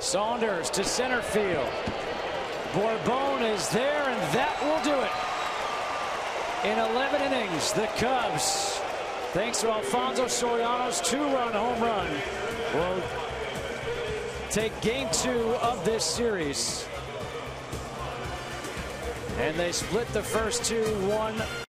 Saunders to center field. Bourbon is there, and that will do it. In 11 innings, the Cubs, thanks to Alfonso Soriano's 2-run home run, will take game 2 of this series. And they split the first two, 1